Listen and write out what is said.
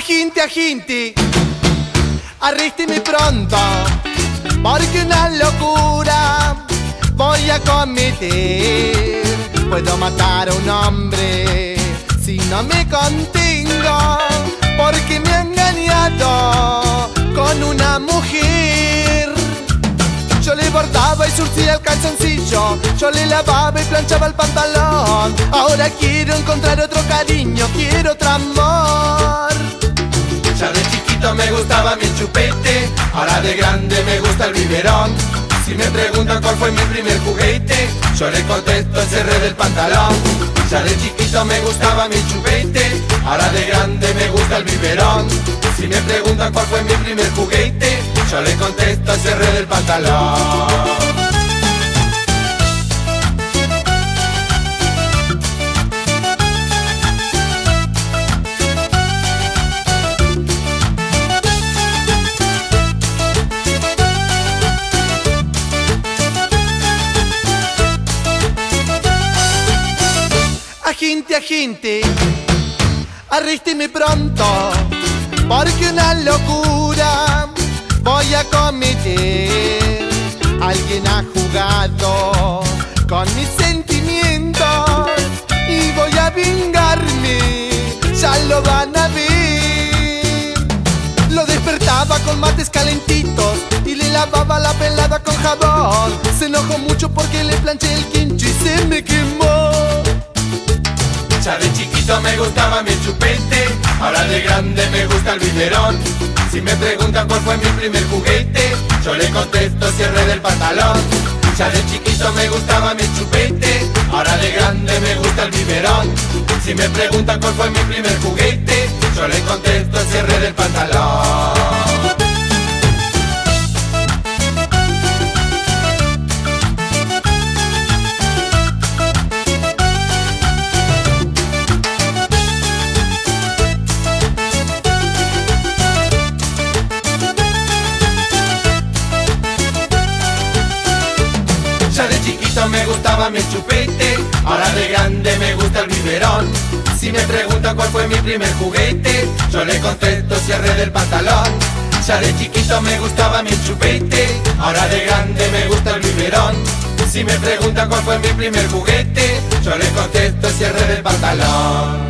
agente, arrésteme pronto, porque una locura voy a cometer. Puedo matar a un hombre si no me contengo, porque me ha engañado con una mujer. Yo le bordaba y surcía el calzoncillo, yo le lavaba y planchaba el pantalón. Ahora quiero encontrar otro cariño, quiero otro amor. Ya de chiquito me gustaba mi chupete, ahora de grande me gusta el biberón. Si me preguntan cuál fue mi primer juguete, yo le contesto el cierre del pantalón. Ya de chiquito me gustaba mi chupete, ahora de grande me gusta el biberón. Si me preguntan cuál fue mi primer juguete, yo le contesto el cierre del pantalón. Agente, arrésteme pronto, porque una locura voy a cometer. Alguien ha jugado con mis sentimientos y voy a vengarme, ya lo van a ver. Lo despertaba con mates calentitos y le lavaba la pelada con jabón. Se enojó mucho porque le planché el quincho y se me quemó. Ya de chiquito me gustaba mi chupete, ahora de grande me gusta el biberón. Si me preguntan cuál fue mi primer juguete, yo le contesto cierre del pantalón. Ya de chiquito me gustaba mi chupete, ahora de grande me gusta el biberón. Si me preguntan cuál fue mi primer juguete, yo le contesto cierre del pantalón. Ya de chiquito me gustaba mi chupete, ahora de grande me gusta el biberón. Si me preguntan cuál fue mi primer juguete, yo le contesto cierre del pantalón. Ya de chiquito me gustaba mi chupete, ahora de grande me gusta el biberón. Si me preguntan cuál fue mi primer juguete, yo le contesto cierre del pantalón.